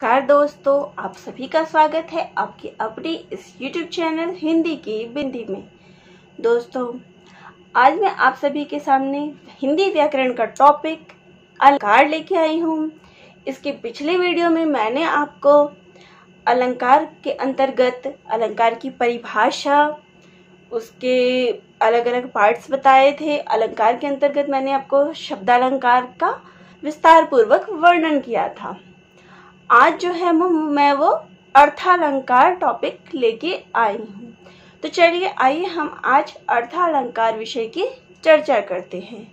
नमस्कार दोस्तों, आप सभी का स्वागत है आपकी अपनी इस YouTube चैनल हिंदी की बिंदी में। दोस्तों, आज मैं आप सभी के सामने हिंदी व्याकरण का टॉपिक अलंकार लेके आई हूँ। इसके पिछले वीडियो में मैंने आपको अलंकार के अंतर्गत अलंकार की परिभाषा, उसके अलग अलग पार्ट्स बताए थे। अलंकार के अंतर्गत मैंने आपको शब्दालंकार का विस्तार पूर्वक वर्णन किया था। आज जो है मैं वो अर्थालंकार टॉपिक लेके आई हूँ। तो चलिए आइए हम आज अर्थालंकार विषय की चर्चा करते हैं।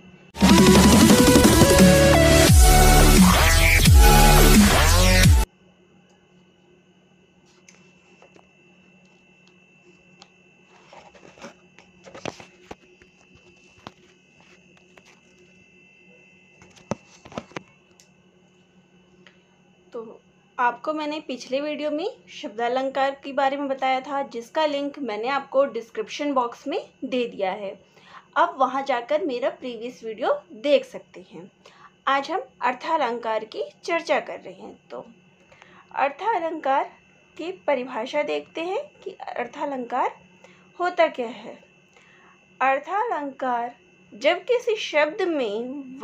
तो आपको मैंने पिछले वीडियो में शब्दालंकार के बारे में बताया था, जिसका लिंक मैंने आपको डिस्क्रिप्शन बॉक्स में दे दिया है। अब वहां जाकर मेरा प्रीवियस वीडियो देख सकते हैं। आज हम अर्थालंकार की चर्चा कर रहे हैं। तो अर्थालंकार की परिभाषा देखते हैं कि अर्थालंकार होता क्या है। अर्थालंकार जब किसी शब्द में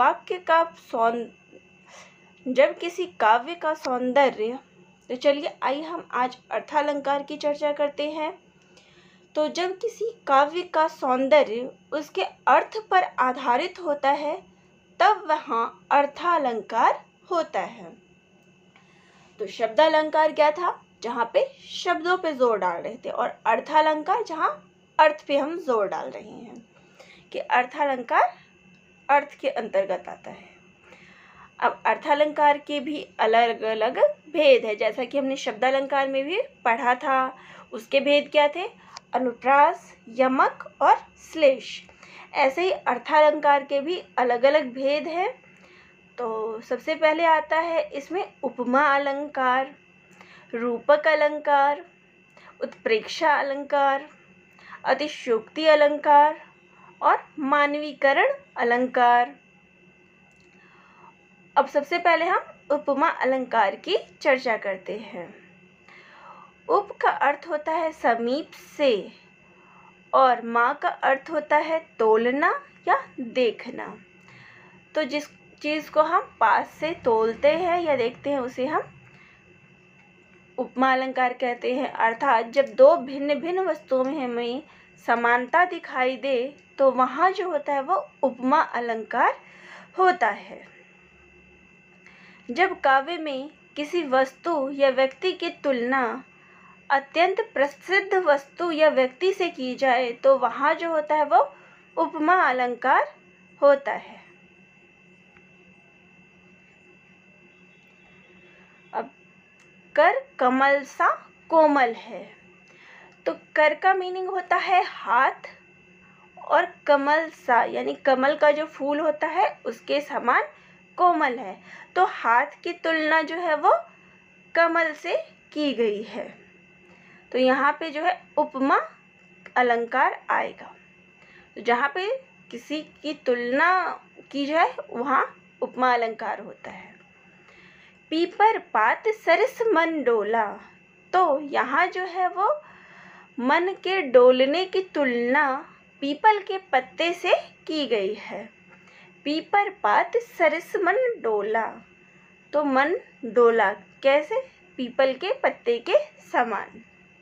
जब किसी काव्य का सौंदर्य, तो चलिए आइए हम आज अर्थालंकार की चर्चा करते हैं। तो जब किसी काव्य का सौंदर्य उसके अर्थ पर आधारित होता है, तब वहाँ अर्थालंकार होता है। तो शब्दालंकार क्या था, जहाँ पे शब्दों पे जोर डाल रहे थे, और अर्थालंकार जहाँ अर्थ पे हम जोर डाल रहे हैं, कि अर्थालंकार अर्थ के अंतर्गत आता है। अब अर्थालंकार के भी अलग अलग भेद है, जैसा कि हमने शब्दालंकार में भी पढ़ा था। उसके भेद क्या थे? अनुप्रास, यमक और श्लेष। ऐसे ही अर्थालंकार के भी अलग अलग भेद हैं। तो सबसे पहले आता है इसमें उपमा अलंकार, रूपक अलंकार, उत्प्रेक्षा अलंकार, अतिशयोक्ति अलंकार और मानवीकरण अलंकार। अब सबसे पहले हम उपमा अलंकार की चर्चा करते हैं। उप का अर्थ होता है समीप से, और मा का अर्थ होता है तोलना या देखना। तो जिस चीज़ को हम पास से तोलते हैं या देखते हैं, उसे हम उपमा अलंकार कहते हैं। अर्थात जब दो भिन्न भिन्न वस्तुओं में हमें समानता दिखाई दे, तो वहाँ जो होता है वो उपमा अलंकार होता है। जब काव्य में किसी वस्तु या व्यक्ति की तुलना अत्यंत प्रसिद्ध वस्तु या व्यक्ति से की जाए, तो वहाँ जो होता है वो उपमा अलंकार होता है। अब कर कमल सा कोमल है। तो कर का मीनिंग होता है हाथ, और कमल सा यानी कमल का जो फूल होता है उसके समान कोमल है। तो हाथ की तुलना जो है वो कमल से की गई है। तो यहाँ पे जो है उपमा अलंकार आएगा। तो जहाँ पे किसी की तुलना की जाए, वहाँ उपमा अलंकार होता है। पीपर पात सरस मन डोला। तो यहाँ जो है वो मन के डोलने की तुलना पीपल के पत्ते से की गई है। पीपर पात सरस मन डोला। तो मन डोला कैसे? पीपल के पत्ते के समान।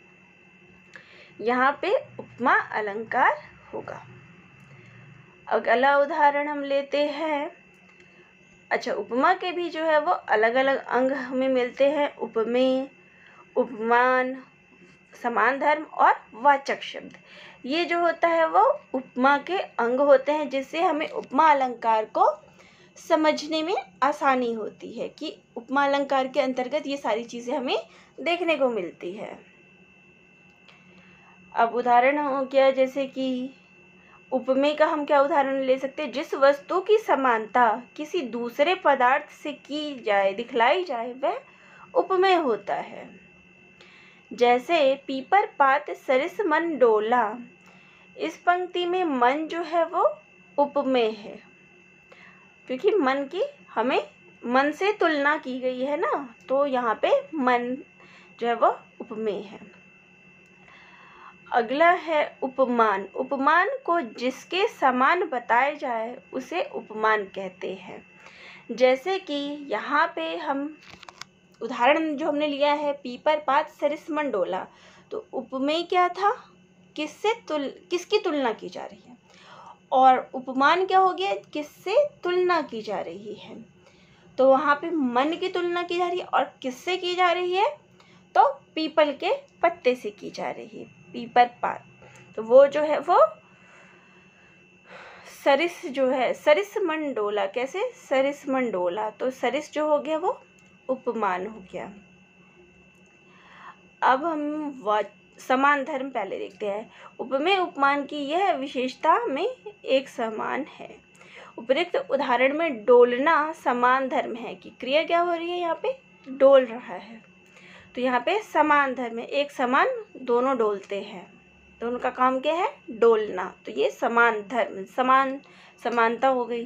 यहाँ पे उपमा अलंकार होगा। अगला उदाहरण हम लेते हैं। अच्छा, उपमा के भी जो है वो अलग अलग अंग हमें मिलते हैं। उपमेय, उपमान, समान धर्म और वाचक शब्द। ये जो होता है वो उपमा के अंग होते हैं, जिससे हमें उपमा अलंकार को समझने में आसानी होती है कि उपमा अलंकार के अंतर्गत ये सारी चीज़ें हमें देखने को मिलती है। अब उदाहरण हो गया, जैसे कि उपमेय का हम क्या उदाहरण ले सकते हैं? जिस वस्तु की समानता किसी दूसरे पदार्थ से की जाए, दिखलाई जाए, वह उपमेय होता है। जैसे पीपर पात सरस मन डोला। इस पंक्ति में मन जो है वो उपमेय है, क्योंकि मन की हमें मन से तुलना की गई है ना, तो यहाँ पे मन जो है वो उपमेय है। अगला है उपमान। उपमान को जिसके समान बताया जाए उसे उपमान कहते हैं। जैसे कि यहाँ पे हम उदाहरण जो हमने लिया है, पीपर पात सरिस मन डोला, तो उपमेय क्या था, किसकी तुलना की जा रही है, और उपमान क्या हो गया, किससे तुलना की जा रही है। तो वहाँ पे मन की तुलना की जा रही है, और किससे की जा रही है, तो पीपल के पत्ते से की जा रही है, पीपर पात। तो वो जो है वो सरिस जो है, सरिस मन डोला, कैसे, सरिस मन डोला, तो सरिस जो हो गया वो उपमान हो गया। अब हम समान धर्म पहले देखते हैं। उपमेय उपमान की यह विशेषता में एक समान है। उपयुक्त उदाहरण में डोलना समान धर्म है कि क्रिया क्या हो रही है, यहाँ पे डोल रहा है, तो यहाँ पे समान धर्म है, एक समान दोनों डोलते हैं, तो उनका काम क्या है, डोलना, तो ये समान धर्म, समानता हो गई।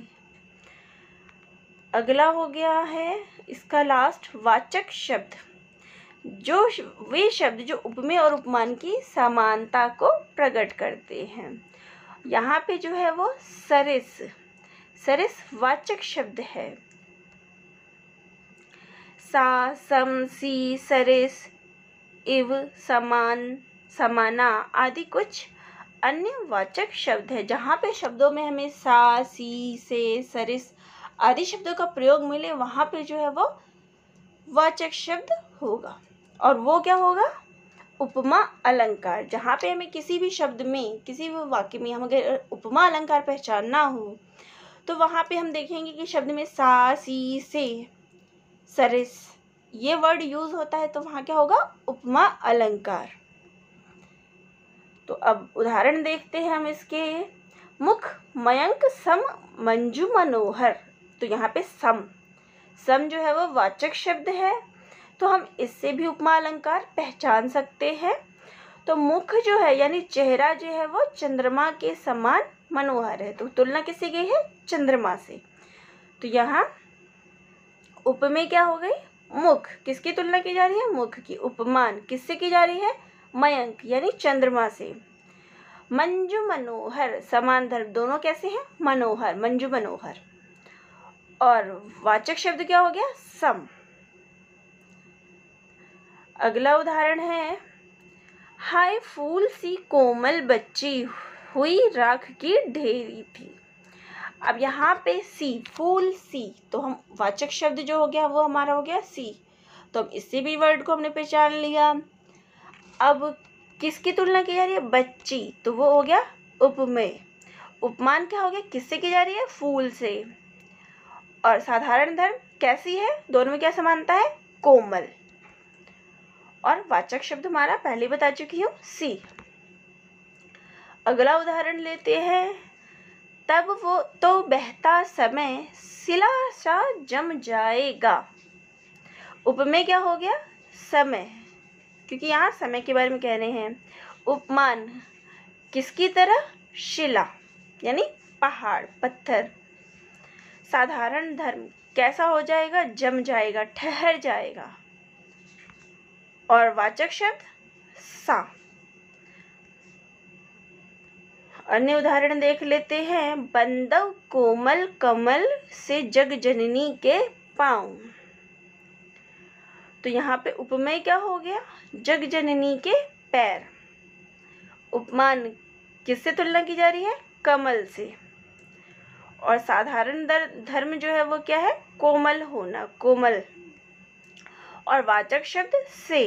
अगला हो गया है इसका लास्ट, वाचक शब्द। जो वे शब्द जो उपमेय और उपमान की समानता को प्रकट करते हैं। यहाँ पे जो है वो सरिस वाचक शब्द है। सा, सम, सी, सरिस, इव, समान, समाना आदि कुछ अन्य वाचक शब्द है। जहाँ पे शब्दों में हमें सा, सी, से, सरिस आदि शब्दों का प्रयोग मिले, वहाँ पे जो है वो वाचक शब्द होगा, और वो क्या होगा, उपमा अलंकार। जहाँ पे हमें किसी भी शब्द में, किसी भी वाक्य में हम अगर उपमा अलंकार पहचानना हो, तो वहाँ पे हम देखेंगे कि शब्द में सा, सी, से, सरिस ये वर्ड यूज होता है, तो वहाँ क्या होगा, उपमा अलंकार। तो अब उदाहरण देखते हैं हम इसके। मुख मयंक सम मंजू मनोहर, तो यहाँ पे सम जो है वो वाचक शब्द है, तो हम इससे भी उपमा अलंकार पहचान सकते हैं। तो मुख जो है यानी चेहरा जो है वो चंद्रमा के समान मनोहर है, तो तुलना किससे गई है, चंद्रमा से। तो यहाँ उपमेय क्या हो गई, मुख, किसकी तुलना की जा रही है, मुख की। उपमान किससे की जा रही है, मयंक यानी चंद्रमा से। मंजू मनोहर, समान धर्म, दोनों कैसे हैं, मनोहर, मंजू मनोहर। और वाचक शब्द क्या हो गया, सम। अगला उदाहरण है, हाय फूल सी कोमल बच्ची हुई राख की ढेरी थी। अब यहाँ पे सी, फूल सी, तो हम वाचक शब्द जो हो गया वो हमारा हो गया सी, तो हम इससे भी वर्ड को हमने पहचान लिया। अब किसकी तुलना की जा रही है, बच्ची, तो वो हो गया उपमेय। उपमान क्या हो गया, किससे की जा रही है, फूल से। और साधारण धर्म कैसी है, दोनों में क्या समानता है, कोमल। और वाचक शब्द हमारा पहले बता चुकी हूँ, सी। अगला उदाहरण लेते हैं, तब वो तो बहता समय सिला सा जम जाएगा। उपमेय क्या हो गया, समय, क्योंकि यहाँ समय के बारे में कह रहे हैं। उपमान किसकी तरह, शिला यानी पहाड़, पत्थर। साधारण धर्म कैसा हो जाएगा, जम जाएगा, ठहर जाएगा। और वाचक शब्द सा। अन्य उदाहरण देख लेते हैं, बंदव कोमल कमल से जग जननी के पाँव। तो यहाँ पे उपमेय क्या हो गया, जग जननी के पैर। उपमान किससे तुलना की जा रही है, कमल से। और साधारण धर्म जो है वो क्या है, कोमल होना, कोमल। और वाचक शब्द से।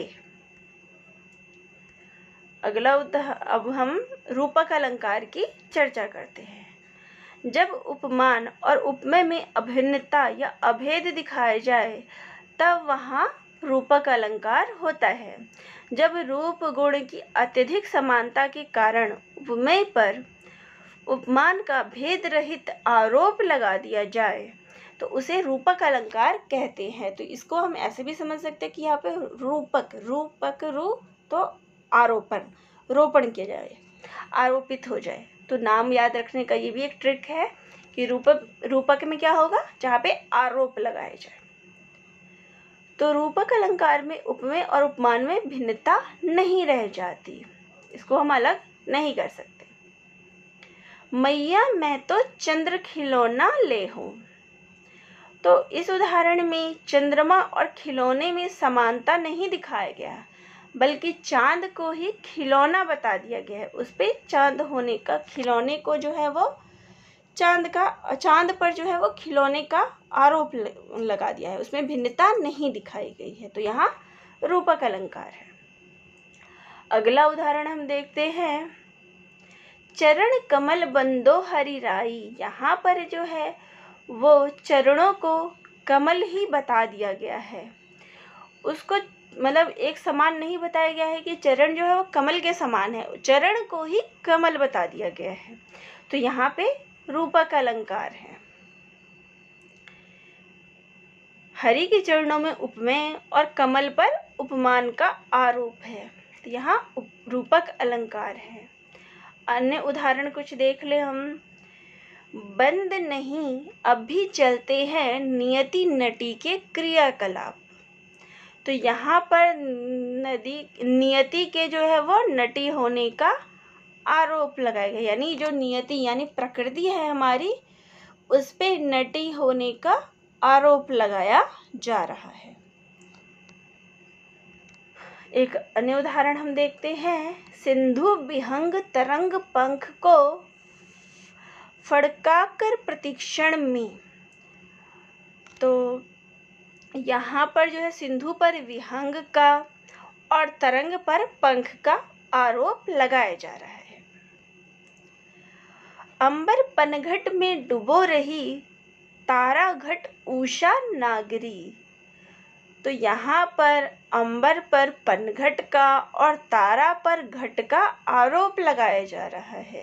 अगला अब हम रूपक अलंकार की चर्चा करते हैं। जब उपमान और उपमेय में अभिन्नता या अभेद दिखाया जाए तब वहाँ रूपक अलंकार होता है। जब रूप गुण की अत्यधिक समानता के कारण उपमेय पर उपमान का भेद रहित आरोप लगा दिया जाए तो उसे रूपक अलंकार कहते हैं। तो इसको हम ऐसे भी समझ सकते हैं कि यहाँ पे रूपक तो आरोपण, रोपण किया जाए, आरोपित हो जाए। तो नाम याद रखने का ये भी एक ट्रिक है कि रूपक में क्या होगा, जहाँ पे आरोप लगाया जाए। तो रूपक अलंकार में उपमेय और उपमान में भिन्नता नहीं रह जाती, इसको हम अलग नहीं कर सकते। मैया मैं तो चंद्र खिलौना ले हूँ, तो इस उदाहरण में चंद्रमा और खिलौने में समानता नहीं दिखाया गया, बल्कि चांद को ही खिलौना बता दिया गया है। उस पे चांद होने का, खिलौने को जो है वो चांद पर जो है वो खिलौने का आरोप लगा दिया है, उसमें भिन्नता नहीं दिखाई गई है, तो यहाँ रूपक अलंकार है। अगला उदाहरण हम देखते हैं, चरण कमल बंदो हरि राई। यहाँ पर जो है वो चरणों को कमल ही बता दिया गया है, उसको मतलब एक समान नहीं बताया गया है कि चरण जो है वो कमल के समान है, चरण को ही कमल बता दिया गया है, तो यहाँ पे रूपक अलंकार है। हरि के चरणों में उपमेय और कमल पर उपमान का आरोप है, तो यहाँ रूपक अलंकार है। अन्य उदाहरण कुछ देख ले हम। बंद नहीं अब भी चलते हैं नियति नटी के क्रियाकलाप, तो यहाँ पर नियति के जो है वो नटी होने का आरोप लगाया गया, यानी जो नियति यानी प्रकृति है हमारी, उस पे नटी होने का आरोप लगाया जा रहा है। एक अन्य उदाहरण हम देखते हैं, सिंधु विहंग तरंग पंख को फड़काकर प्रतीक्षण में, तो यहाँ पर जो है सिंधु पर विहंग का और तरंग पर पंख का आरोप लगाया जा रहा है। अंबर पनघट में डूबो रही तारा घट उषा नागरी, तो यहाँ पर अंबर पर पनघट का और तारा पर घट का आरोप लगाया जा रहा है।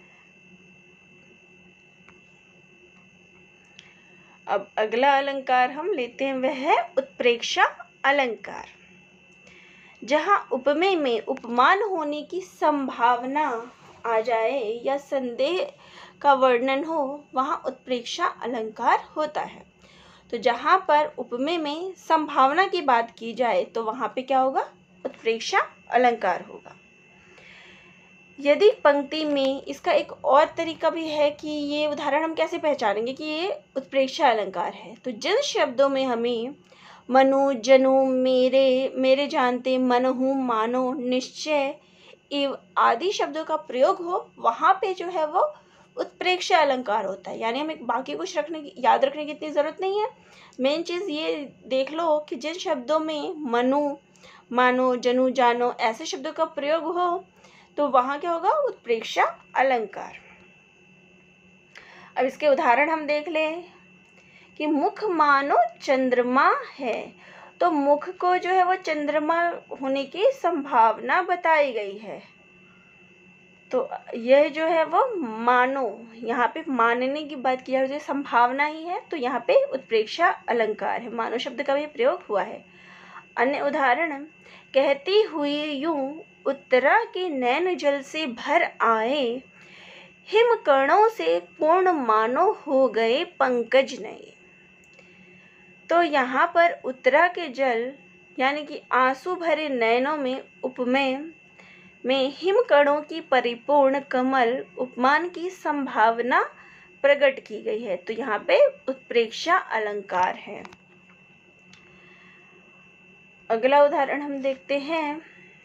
अब अगला अलंकार हम लेते हैं, वह है उत्प्रेक्षा अलंकार। जहाँ उपमेय में उपमान होने की संभावना आ जाए या संदेह का वर्णन हो, वहाँ उत्प्रेक्षा अलंकार होता है। तो जहाँ पर उपमेय में संभावना की बात की जाए तो वहाँ पे क्या होगा, उत्प्रेक्षा अलंकार होगा। यदि पंक्ति में, इसका एक और तरीका भी है कि ये उदाहरण हम कैसे पहचानेंगे कि ये उत्प्रेक्षा अलंकार है, तो जिन शब्दों में हमें मनु, जनु, मेरे, मेरे जानते, मनहु, मानो, निश्चय इव आदि शब्दों का प्रयोग हो, वहाँ पे जो है वो उत्प्रेक्षा अलंकार होता है। यानी हमें बाकी कुछ याद रखने की इतनी ज़रूरत नहीं है, मेन चीज़ ये देख लो कि जिन शब्दों में मनु, मानो, जनु, जानो ऐसे शब्दों का प्रयोग हो, तो वहाँ क्या होगा, उत्प्रेक्षा अलंकार। अब इसके उदाहरण हम देख लें कि मुख मानो चंद्रमा है, तो मुख को जो है वो चंद्रमा होने की संभावना बताई गई है, तो यह जो है वो मानो, यहाँ पे मानने की बात की जा रही है, संभावना ही है, तो यहाँ पे उत्प्रेक्षा अलंकार है, मानो शब्द का भी प्रयोग हुआ है। अन्य उदाहरण, कहती हुई यूं उत्तरा के नैन जल से भर आए, हिम कणों से पूर्ण मानो हो गए पंकज नए, तो यहाँ पर उत्तरा के जल यानी कि आंसू भरे नयनों में उपमेय में हिमकणों की परिपूर्ण कमल उपमान की संभावना प्रकट की गई है, तो यहाँ पे उत्प्रेक्षा अलंकार है। अगला उदाहरण हम देखते हैं,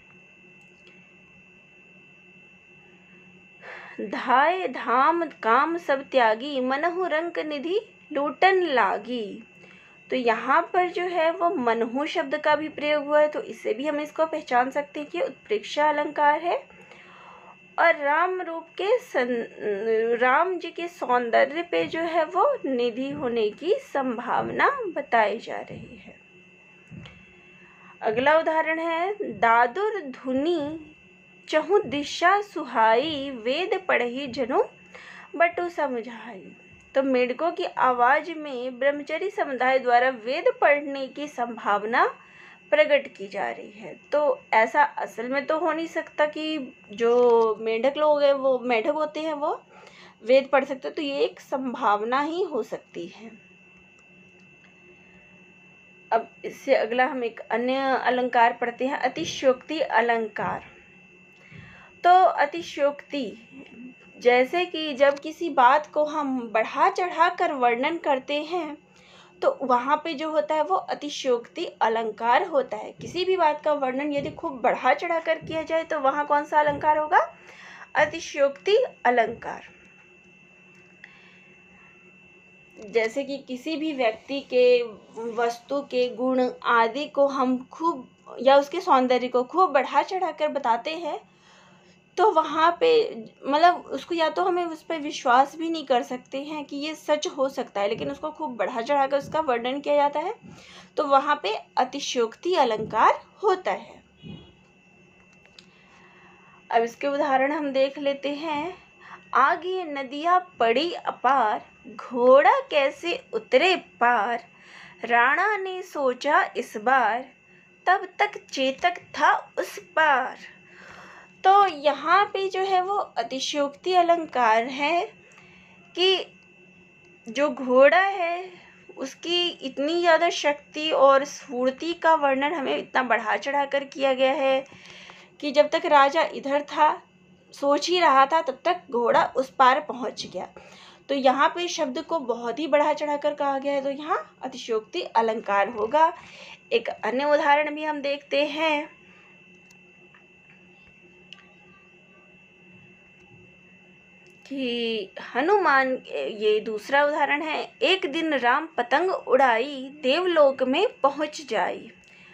धाय धाम काम सब त्यागी, मनहु रंक निधि लूटन लागी, तो यहाँ पर जो है वो मनहु शब्द का भी प्रयोग हुआ है, तो इससे भी हम इसको पहचान सकते हैं कि उत्प्रेक्षा अलंकार है। और राम रूप के राम जी के सौंदर्य पे जो है वो निधि होने की संभावना बताई जा रही है। अगला उदाहरण है, दादुर धुनी चहु दिशा सुहाई, वेद पढ़ी जनु बटु समझाई, तो मेढकों की आवाज में ब्रह्मचरी समुदाय द्वारा वेद पढ़ने की संभावना प्रकट की जा रही है, तो ऐसा असल में तो हो नहीं सकता कि जो मेढक लोग हैं, वो मेढक होते हैं, वो वेद पढ़ सकते, तो ये एक संभावना ही हो सकती है। अब इससे अगला हम एक अन्य अलंकार पढ़ते हैं, अतिशयोक्ति अलंकार। तो अतिशयोक्ति, जैसे कि जब किसी बात को हम बढ़ा चढ़ा कर वर्णन करते हैं तो वहाँ पे जो होता है वो अतिशयोक्ति अलंकार होता है। किसी भी बात का वर्णन यदि खूब बढ़ा चढ़ा कर किया जाए तो वहाँ कौन सा अलंकार होगा? अतिशयोक्ति अलंकार। जैसे कि किसी भी व्यक्ति के, वस्तु के गुण आदि को हम खूब, या उसके सौंदर्य को खूब बढ़ा चढ़ा कर बताते हैं तो वहाँ पे मतलब उसको, या तो हमें उस पर विश्वास भी नहीं कर सकते हैं कि ये सच हो सकता है, लेकिन उसको खूब बढ़ा चढ़ा कर उसका वर्णन किया जाता है तो वहाँ पे अतिशयोक्ति अलंकार होता है। अब इसके उदाहरण हम देख लेते हैं। आगे नदियाँ पड़ी अपार, घोड़ा कैसे उतरे पार, राणा ने सोचा इस बार, तब तक चेतक था उस पार। तो यहाँ पे जो है वो अतिशयोक्ति अलंकार है कि जो घोड़ा है उसकी इतनी ज़्यादा शक्ति और स्फूर्ति का वर्णन हमें इतना बढ़ा चढ़ा कर किया गया है कि जब तक राजा इधर था, सोच ही रहा था, तब तक घोड़ा उस पार पहुँच गया। तो यहाँ पे शब्द को बहुत ही बढ़ा चढ़ा कर कहा गया है, तो यहाँ अतिशयोक्ति अलंकार होगा। एक अन्य उदाहरण भी हम देखते हैं कि हनुमान, ये दूसरा उदाहरण है। एक दिन राम पतंग उड़ाई, देवलोक में पहुँच जाई।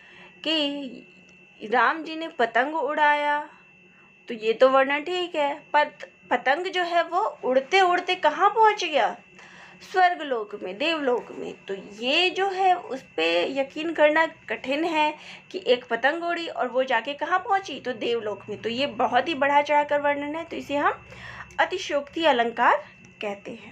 कि राम जी ने पतंग उड़ाया तो ये तो वर्णन ठीक है, पर पतंग जो है वो उड़ते उड़ते कहाँ पहुँच गया? स्वर्गलोक में, देवलोक में। तो ये जो है उस पर यकीन करना कठिन है कि एक पतंग उड़ी और वो जाके कहाँ पहुँची? तो देवलोक में। तो ये बहुत ही बढ़ा चढ़ा कर वर्णन है, तो इसे हम अतिशयोक्ति अलंकार कहते हैं,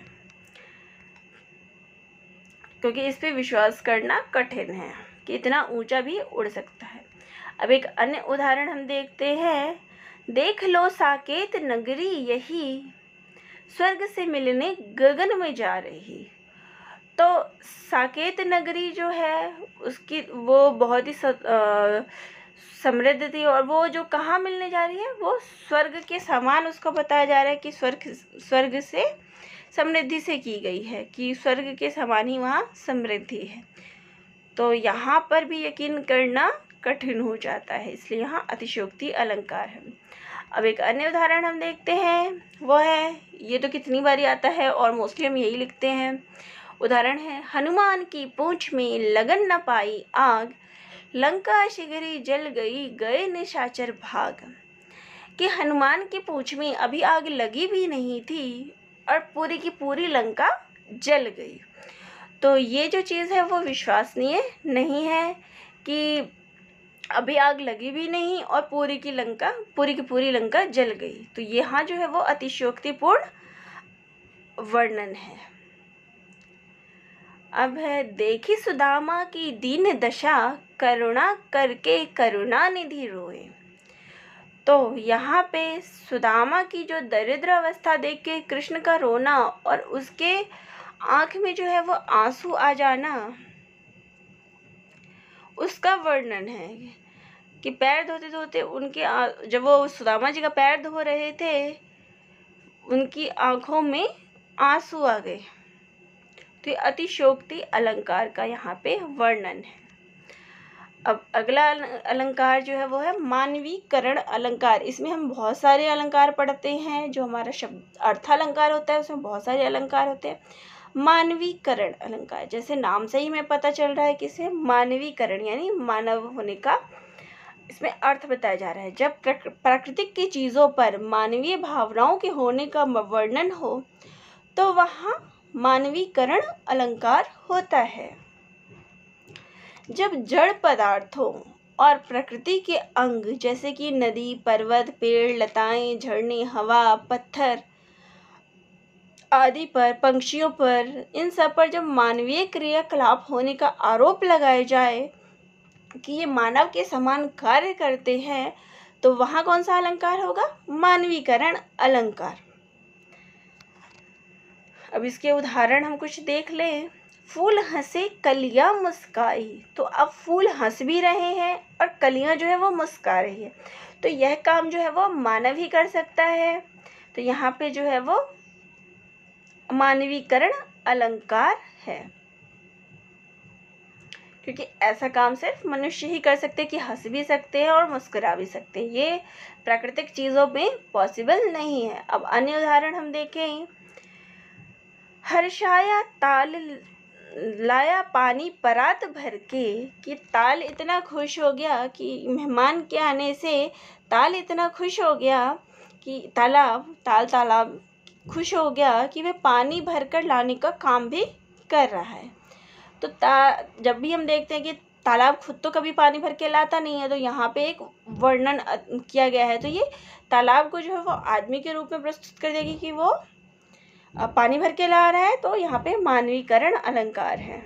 क्योंकि इस पे विश्वास करना कठिन है कि इतना ऊंचा भी उड़ सकता है। अब एक अन्य उदाहरण हम देखते हैं। देख लो साकेत नगरी यही, स्वर्ग से मिलने गगन में जा रही। तो साकेत नगरी जो है उसकी वो बहुत ही समृद्ध थी, और वो जो कहाँ मिलने जा रही है, वो स्वर्ग के समान उसको बताया जा रहा है कि स्वर्ग से समृद्धि से की गई है, कि स्वर्ग के समान ही वहाँ समृद्धि है। तो यहाँ पर भी यकीन करना कठिन हो जाता है, इसलिए यहाँ अतिशयोक्ति अलंकार है। अब एक अन्य उदाहरण हम देखते हैं, वो है, ये तो कितनी बारी आता है और मोस्टली हम यही लिखते हैं। उदाहरण है, हनुमान की पूंछ में लगन न पाई आग, लंका शीघ्र जल गई, गए निशाचर भाग। कि हनुमान की पूंछ में अभी आग लगी भी नहीं थी और पूरी की पूरी लंका जल गई। तो ये जो चीज़ है वो विश्वसनीय नहीं है कि अभी आग लगी भी नहीं और पूरी की पूरी लंका जल गई। तो यहाँ जो है वो अतिशयोक्तिपूर्ण वर्णन है। अब है, देखी सुदामा की दीन दशा, करुणा करके करुणा निधि रोए। तो यहाँ पे सुदामा की जो दरिद्र अवस्था देख के कृष्ण का रोना और उसके आँख में जो है वो आंसू आ जाना, उसका वर्णन है कि पैर धोते धोते उनके जब वो सुदामा जी का पैर धो रहे थे, उनकी आँखों में आंसू आ गए। तो ये अतिशयोक्ति अलंकार का यहाँ पे वर्णन है। अब अगला अलंकार जो है वो है मानवीकरण अलंकार। इसमें हम बहुत सारे अलंकार पढ़ते हैं। जो हमारा शब्द अर्थालंकार होता है उसमें बहुत सारे अलंकार होते हैं। मानवीकरण अलंकार, जैसे नाम से ही हमें पता चल रहा है कि इसे मानवीकरण यानी मानव होने का इसमें अर्थ बताया जा रहा है। जब प्राकृतिक की चीज़ों पर मानवीय भावनाओं के होने का वर्णन हो तो वहाँ मानवीकरण अलंकार होता है। जब जड़ पदार्थों और प्रकृति के अंग जैसे कि नदी, पर्वत, पेड़, लताएं, झरने, हवा, पत्थर आदि पर, पंक्षियों पर, इन सब पर जब मानवीय क्रियाकलाप होने का आरोप लगाया जाए कि ये मानव के समान कार्य करते हैं, तो वहाँ कौन सा अलंकार होगा? मानवीकरण अलंकार। अब इसके उदाहरण हम कुछ देख लें। फूल हंसे कलियां मुस्काई। तो अब फूल हंस भी रहे हैं और कलियां जो है वो मुस्का रही है। तो यह काम जो है वो मानव ही कर सकता है। तो यहाँ पे जो है वो मानवीकरण अलंकार है, क्योंकि ऐसा काम सिर्फ मनुष्य ही कर सकते हैं कि हंस भी सकते हैं और मुस्कुरा भी सकते हैं। ये प्राकृतिक चीज़ों में पॉसिबल नहीं है। अब अन्य उदाहरण हम देखें। हर्षाया ताल लाया पानी परात भर के, कि ताल इतना खुश हो गया कि मेहमान के आने से ताल इतना खुश हो गया कि तालाब खुश हो गया कि वह पानी भरकर लाने का काम भी कर रहा है। तो जब भी हम देखते हैं कि तालाब खुद तो कभी पानी भर के लाता नहीं है, तो यहाँ पे एक वर्णन किया गया है। तो ये तालाब को जो है वो आदमी के रूप में प्रस्तुत कर देगी कि वो पानी भर के ला रहा है। तो यहाँ पे मानवीकरण अलंकार है।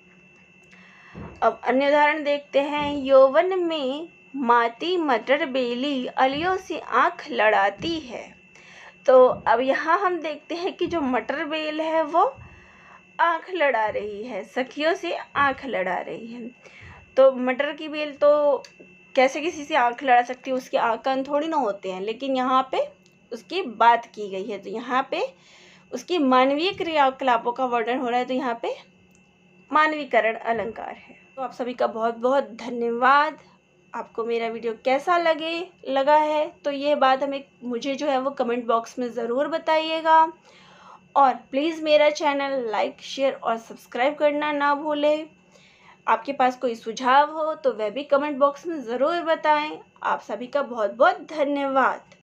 अब अन्य उदाहरण देखते हैं। यौवन में माती मटर बेली अलियों से आंख लड़ाती है। तो अब यहाँ हम देखते हैं कि जो मटर बेल है वो आंख लड़ा रही है, सखियों से आंख लड़ा रही है। तो मटर की बेल तो कैसे किसी से आंख लड़ा सकती है, उसके आंख कान थोड़ी ना होते हैं, लेकिन यहाँ पे उसकी बात की गई है। तो यहाँ पे उसकी मानवीय क्रियाकलापों का वर्णन हो रहा है। तो यहाँ पे मानवीकरण अलंकार है। तो आप सभी का बहुत बहुत धन्यवाद। आपको मेरा वीडियो कैसा लगा है तो ये बात मुझे जो है वो कमेंट बॉक्स में ज़रूर बताइएगा। और प्लीज़ मेरा चैनल लाइक, शेयर और सब्सक्राइब करना ना भूलें। आपके पास कोई सुझाव हो तो वह भी कमेंट बॉक्स में ज़रूर बताएं। आप सभी का बहुत बहुत धन्यवाद।